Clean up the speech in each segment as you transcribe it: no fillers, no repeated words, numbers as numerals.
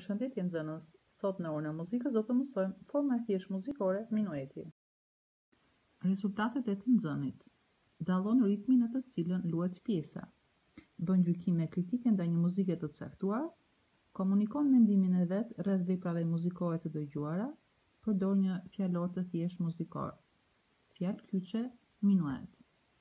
Përshëndetje nxënës, sot në orën e muzikës do të mësojmë forma e thjeshtë muzikore minueti. Rezultatet e të nxënit. Dallon ritmin në të cilën luhet pjesa. Bën gjykime kritike ndaj një muzike të caktuar, komunikon mendimin e vet rreth veprave muzikore të dëgjuara, përdor një fjalor të thjeshtë muzikor. Fjalë kyçe, minuet.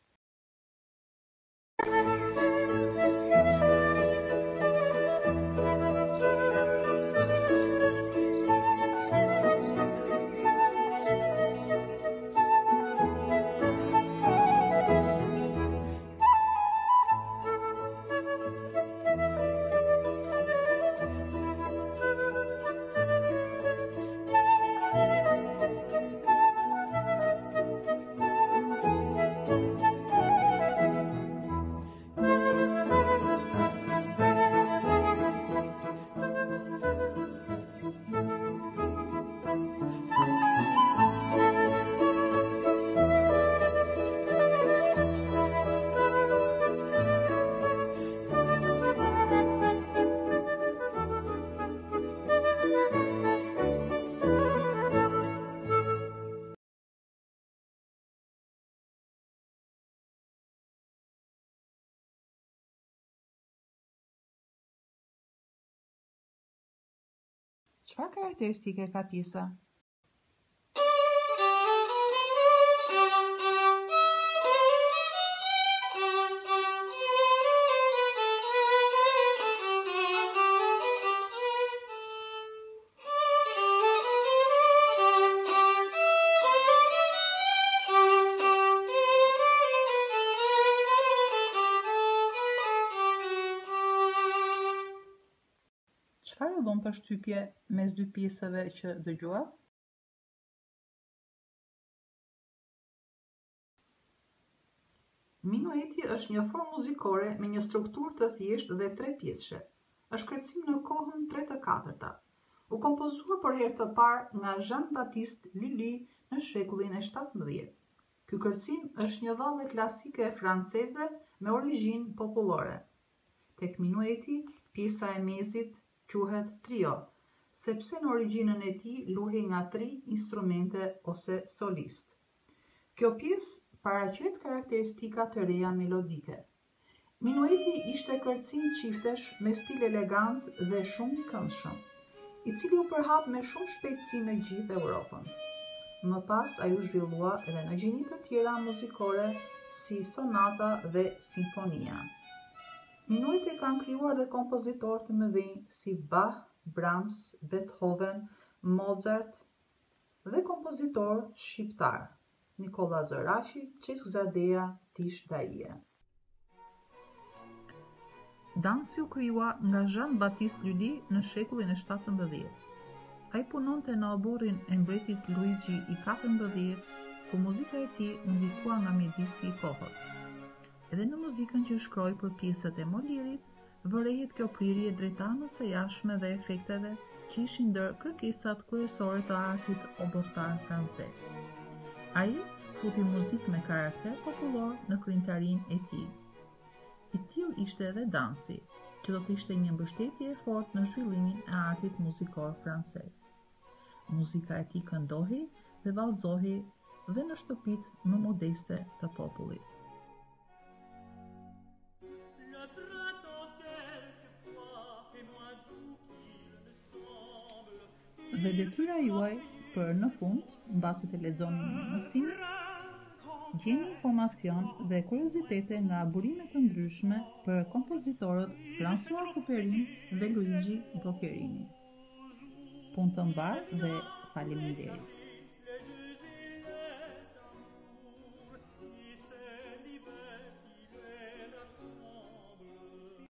Çfarë karakteristike ka pjesa? Çfarë u bën përshtypje mes dy pjesëve që dëgjua? Minueti është një formë muzikore me një strukturë të thjeshtë dhe 3 pjesëshe. Është kërcim në kohën 3/4. U kompozua për herë të parë nga Jean-Baptiste Lully në shekullin e 17. Ky kërcim është një valle klasike franceze me origjinë popullore. Tek minueti, pjesa e mezit quhet trio, sepse në origjinën e tij luhej nga 3 instrumente ose solist. Kjo pjesë paraqet karakteristika të reja melodike. Minueti ishte kërcim çiftesh me stil elegant dhe shumë i këndshëm, i cili u përhap me shumë shpejtësi në gjithë Europën. Më pas ai u zhvillua edhe në gjini të tjera muzikore si sonata dhe simfonia. Minueti kanë krijuar dhe kompozitorë të mëdhenj si Bach, Brahms, Beethoven, Mozart dhe kompozitorë shqiptar, Nikola Zoraçi, Çeskzadeja, Tish Daie. Dansi u krijua nga Jean-Baptiste Lully në shekullin e 17. Ai punonte në oborrin e mbretit Luigi i 14, ku muzika e tij u ndikua nga mjedisi i kohës. Edhe në muzikën që shkroi për pjesët e Molirit, vërehet kjo prirje drejt anës së jashtme dhe efekteve që ishin ndër kërkesat kryesore të artit obortar francez. Ai futi muzikë me karakter popullor në krijimtarinë e tij. I tillë ishte edhe dansi, që do të ishte një mbështetje e fortë në zhvillimin e artit muzikor francez. Muzika e tij këndohej dhe vallëzohej dhe në shtëpitë më modeste të popullit. Dhe detyra juaj për në fund, mbasi të lexoni mësimin, gjeni informacion dhe kuriozitete nga burime të ndryshme për kompozitorët François Couperin dhe Luigi Boccherini. Punë të mbarë dhe faleminderit.